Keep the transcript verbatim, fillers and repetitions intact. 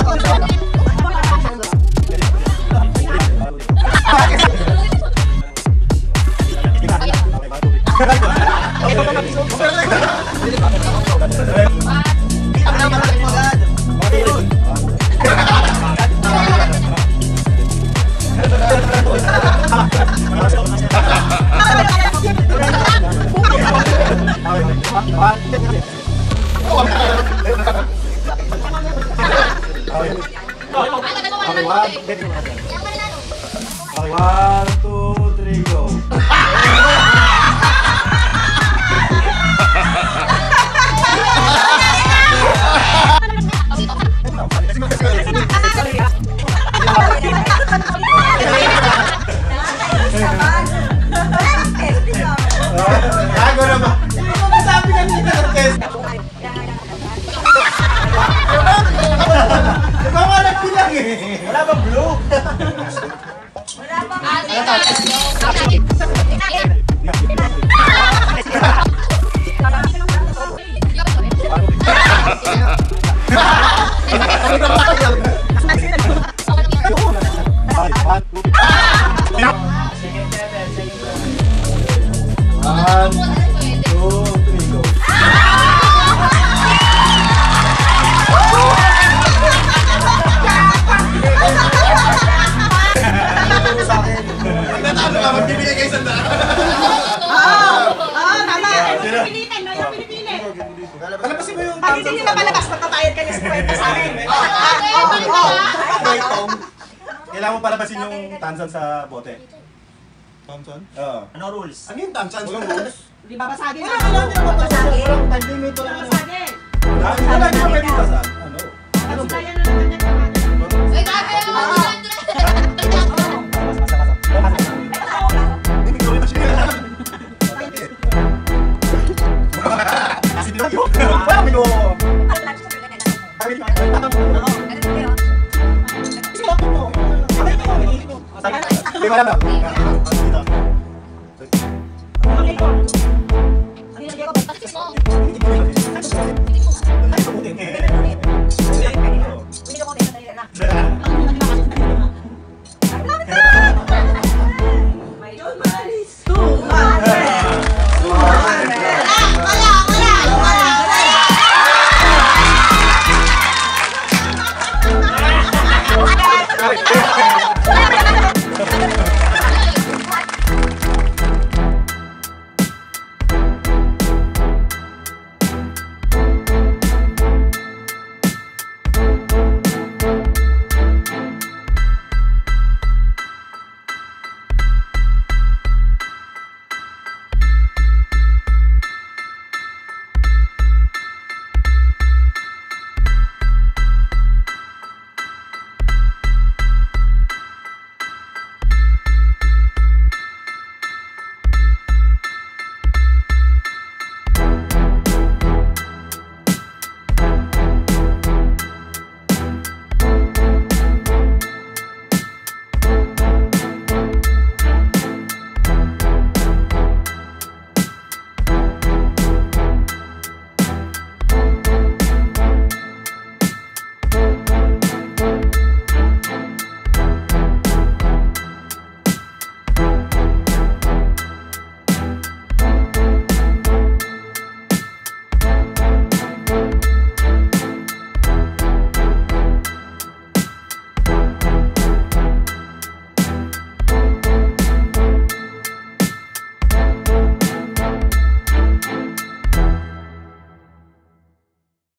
One, two, three, go. Gago naman. Hindi mo masabi kanina ng test. Ikaw nga nagbilang eh. Wala bang blue? Wala bang One, two, three, go. Natalo ka, magbibigay kayo sandaan. Oo! Oo, tama! Ano pilitin? Ano yung pilitin? Palabasin mo yung Pag hindi nyo napalabas, magpapayad ka niya sa kwenta sa akin. Kailangan mo palabasin yung tansan sa bote. Tansan? Oo. Ano rules? Ano yung tansan? Walang rules? Di ba basagin? Wala ka lang yung babasagin. Walang time limit. Walang ano. Basagin! Wala ka pwede basan. Ano? Ano kaya na naman yan naman? Ay, dati ako! Hindi ko alam.